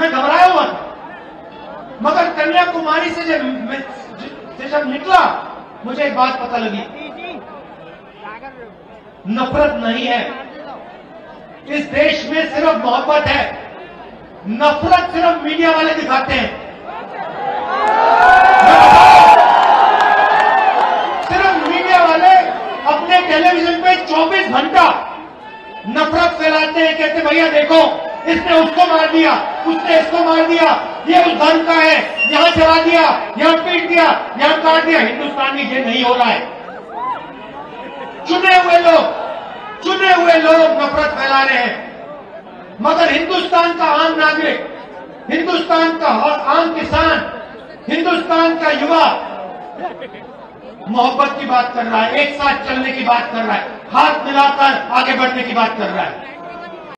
मैं घबराया हुआ था, मगर कन्याकुमारी से जब निकला मुझे एक बात पता लगी, नफरत नहीं है इस देश में, सिर्फ मोहब्बत है। नफरत सिर्फ मीडिया वाले दिखाते हैं। सिर्फ मीडिया वाले अपने टेलीविजन पे 24 घंटा नफरत फैलाते हैं, कहते भैया देखो इसने उसको मार दिया, उसने इसको मार दिया, ये उस धर्म का है, यहां चला दिया, यहां पीट दिया, यहां काट दिया। हिंदुस्तान में ये नहीं हो रहा है। चुने हुए लोग नफरत फैला रहे हैं, मगर हिंदुस्तान का आम नागरिक, हिंदुस्तान का आम किसान, हिंदुस्तान का युवा मोहब्बत की बात कर रहा है, एक साथ चलने की बात कर रहा है, हाथ मिलाकर आगे बढ़ने की बात कर रहा है।